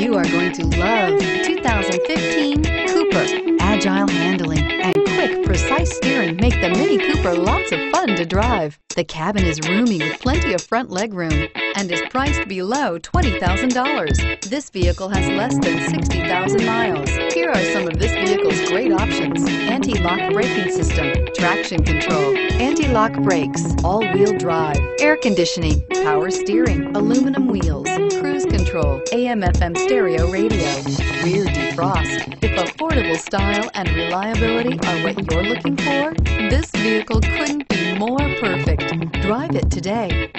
You are going to love 2015 Cooper. Agile handling and quick, precise steering make the Mini Cooper lots of fun to drive. The cabin is roomy with plenty of front legroom and is priced below $20,000. This vehicle has less than 60,000 miles. Here are some of this vehicle's great options: anti-lock braking system, traction control, anti-lock brakes, all-wheel drive, air conditioning, power steering, aluminum wheels, cruise control, AM/FM stereo radio, rear defrost. If affordable style and reliability are what you're looking for, this vehicle couldn't be more perfect. Drive it today.